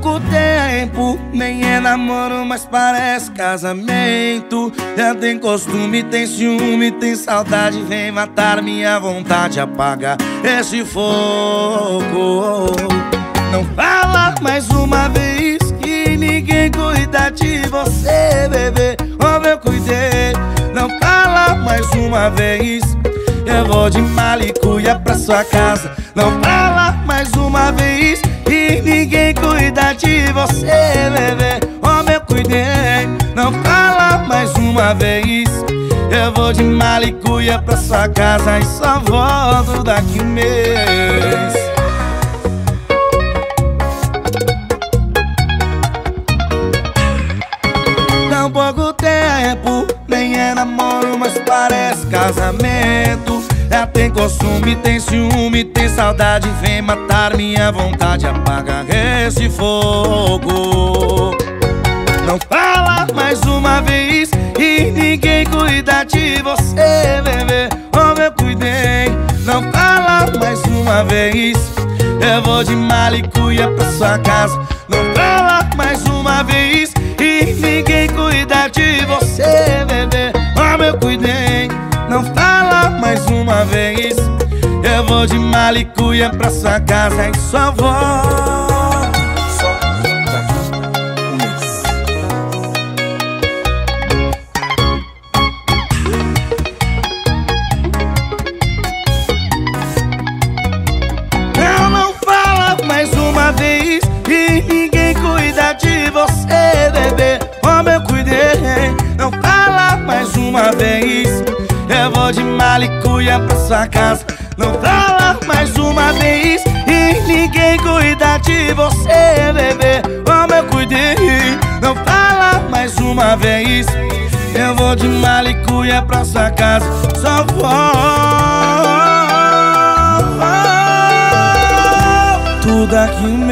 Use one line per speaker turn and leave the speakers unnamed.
pouco tempo, nem é namoro, mas parece casamento. Já tem costume, tem ciúme, tem saudade. Vem matar minha vontade, apaga esse fogo. Não fala mais uma vez que ninguém cuida de você, bebê. Como eu cuidei. Não fala mais uma vez, eu vou de malicuia pra sua casa. Não fala mais uma vez que ninguém cuida de você, bebê. Como eu cuidei. Não fala mais uma vez, eu vou de malicuia pra sua casa e só volto daqui um mês. Tão pouco tempo, nem é namoro, mas parece casamento. Já tem costume, tem ciúme, tem saudade. Vem matar minha vontade, apaga esse fogo. Não fala mais uma vez que ninguém cuida de você, bebê. Como eu cuidei. Não fala mais uma vez, eu vou de malicuia pra sua casa. Não fala mais uma vez que ninguém cuida de você, bebê. Como eu cuidei. Não fala mais uma vez, eu vou de malicuia pra sua casa e só volto. Só daqui um mês. Não fala mais uma vez que ninguém cuida de você, bebê. Como eu cuidei. Não fala mais uma vez, eu vou de malicuia pra sua casa. Não fala mais uma vez e ninguém cuida de você, bebê. Como eu cuidei. Não fala mais uma vez, eu vou de malicuia pra sua casa. Só volto daqui um mês.